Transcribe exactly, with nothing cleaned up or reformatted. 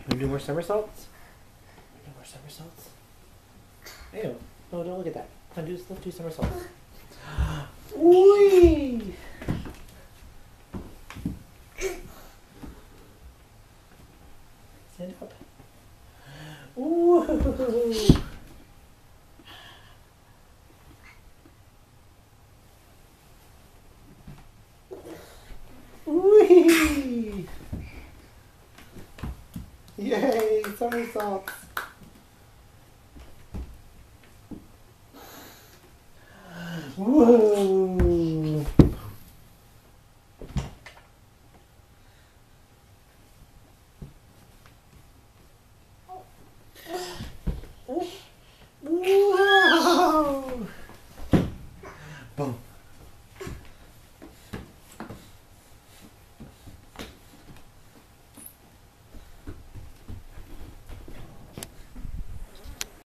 Want to do more somersaults? Do more somersaults? Ew. No, don't look at that. Come on, do, let's do somersaults. Whee! Stand up. Woo! Whee! Yay! Somersaults! Whoa!